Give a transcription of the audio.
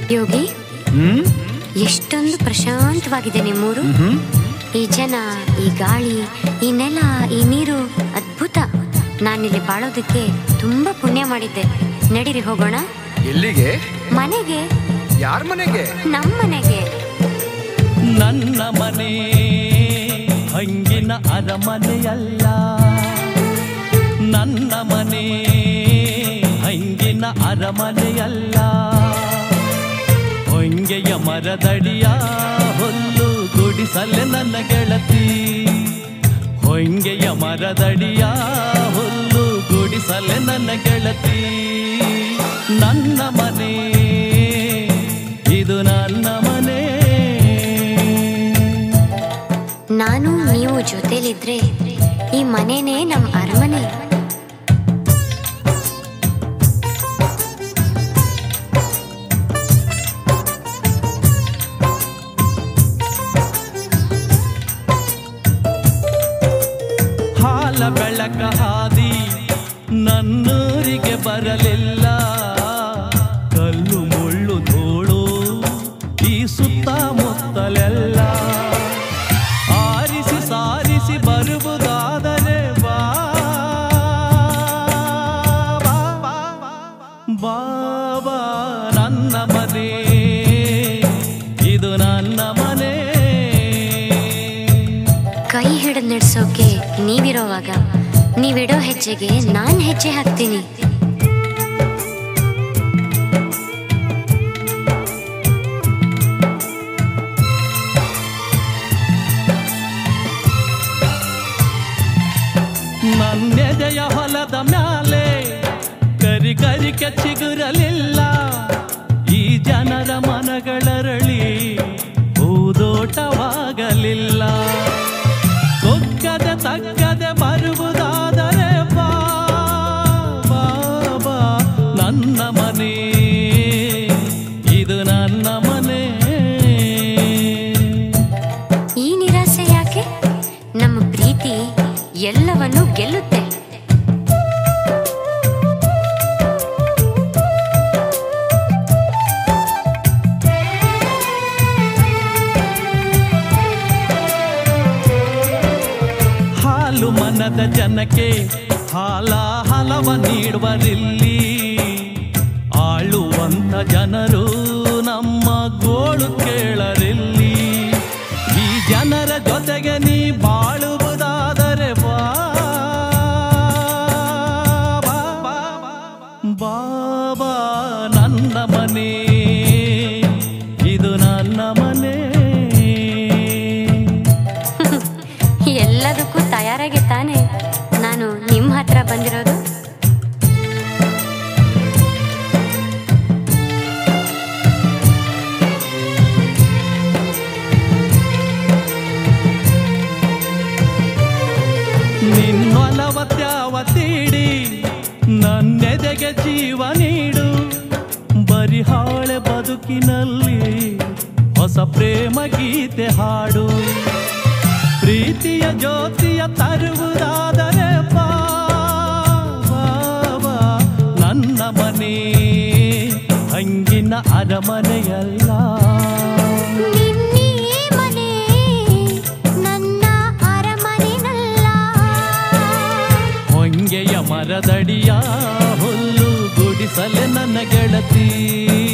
ಯೋಗಿ, ಎಷ್ಟೊಂದು ಪ್ರಶಾಂತವಾಗಿದೆ ನಿಮ್ಮೂರು. ಈ ಜನ, ಈ ಗಾಳಿ, ಈ ನೆಲ, ಈ ನೀರು ಅದ್ಭುತ. ನಾನಿಲ್ಲಿ ಬಾಳೋದಕ್ಕೆ ತುಂಬಾ ಪುಣ್ಯ ಮಾಡಿದ್ದೆ. ನಡೀರಿ ಹೋಗೋಣ. ಎಲ್ಲಿಗೆ? ಮನೆಗೆ. ಯಾರ ಮನೆಗೆ? ನಮ್ಮ ಮನೆಗೆ. ನನ್ನ ಮನೆ ಹಂಗಿನ ಅರಮನೆಯಲ್ಲ, ನನ್ನ ಮನೆ ಹಂಗಿನ ಅರಮನೆಯಲ್ಲ. ಹೊಂಗೆಯ ಮರದಡಿಯ ಹುಲ್ಲು ಗುಡಿಸಲೆ ನನ್ನ ಗೆಳತಿ, ಹೊಂಗೆಯ ಮರದಡಿಯ ಹುಲ್ಲು ಗುಡಿಸಲೆ ನನ್ನ ಗೆಳತಿ. ನನ್ನ ಮನೆ ಇದು ನನ್ನ ಮನೆ. ನಾನು ನೀವು ಜೊತೆಲಿದ್ರೆ ಈ ಮನೆನೇ ನಮ್ಮ ಅರಮನೆ. ಹಾಲ ಬೆಳಕ ಹಾದಿ ನನ್ನೂರಿಗೆ ಬರಲಿಲ್ಲ, ಕಲ್ಲು ಮುಳ್ಳು ಧೂಳು ಈ ಸುತ್ತಮುತ್ತಲೆಲ್ಲ. ಆರಿಸಿ ಸಾರಿಸಿ ಬರುವುದಾದರೆ ಬಾ ಬಾಬಾ, ನನ್ನ ಮನೆ ಇದು ನನ್ನ ಮನೆ. ಕೈ ಹಿಡಿದು ನಡೆಸೋಕೆ ನೀವಿರೋವಾಗ ನೀವಿಡೋ ಹೆಜ್ಜೆಗೆ ನಾನು ಹೆಜ್ಜೆ ಹಾಕ್ತೀನಿ. ನನ್ನೆದೆಯ ಹೊಲದ ಮ್ಯಾಲೆ ಕರಿ ಕರಿಕೆ ಚಿಗುರಲಿಲ್ಲ, ಈ ಜನರ ಮನಗಳರಳಿ ಹೂದೋಟವಾಗಲಿಲ್ಲ. ಕೊಕ್ಕದೆ ತಕ್ಕದೆ ಬರುವುದಾದರೆ ಬಾ ಬಾಬಾ, ನನ್ನ ಮನೆ ಇದು ನನ್ನ ಮನೆ. ಈ ನಿರಾಸೆ ಯಾಕೆ? ನಮ್ಮ ಪ್ರೀತಿ ಎಲ್ಲವನ್ನೂ ಗೆಲ್ಲುತ್ತೆ. ಹಾಲು ಮನದ ಜನಕ್ಕೆ ಹಾಲ ಹಲವ ನೀಡುವರಿಲ್ಲಿ, ಆಳುವಂತ ಜನರು ನಮ್ಮ ಗೋಳು ಕೇಳರಿಲ್ಲಿ. ಈ ಜನರ ಜೊತೆಗೆ ನೀ ಬಾಳುವುದಾದರೆ ಬಾ ಬಾಬಾ, ನನ್ನ ಮನೆ ಇದು ನನ್ನ ಮನೆ. ಎಲ್ಲದಕ್ಕೂ ತಯಾರಾಗಿ ತಾನೆ ನಾನು ನಿಮ್ಮ ಹತ್ರ ಬಂದಿರೋದು. ನಿನ್ನೊಲವತ್ಯಾವತೀಡಿ ನನ್ನೆದೆಗೆ ಜೀವ ನೀಡು, ಬರಿಹಾಳೆ ಬದುಕಿನಲ್ಲಿ ಹೊಸ ಪ್ರೇಮ ಗೀತೆ ಹಾಡು. ಪ್ರೀತಿಯ ಜ್ಯೋತಿಯ ತರುವುದಾದರೆ ಬಾ ಬಾಬಾ, ನನ್ನ ಮನೆ ಹಂಗಿನ ಅರಮನೆಯಲ್ಲ. ಹೊಂಗೆಯ ಮರದಡಿಯ ಹುಲ್ಲು ಗುಡಿಸಲೆ ನನ್ನ ಗೆಳತಿ.